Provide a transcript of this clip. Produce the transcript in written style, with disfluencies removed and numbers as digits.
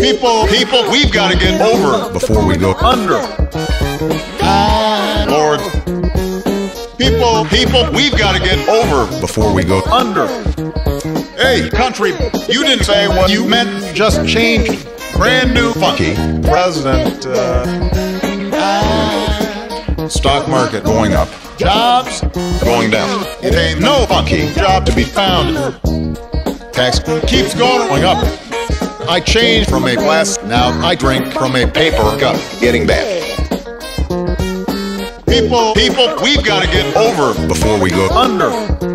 People, we've got to get over before we go under. Lord. People, we've got to get over before we go under. Hey, country, you didn't say what you meant, just changed. Brand new funky president. Stock market going up, Jobs going down. It ain't no funky job to be found. Tax Keeps going up. I changed from a glass, now I drink from a paper cup. Getting bad People, we've got to get over before we go under.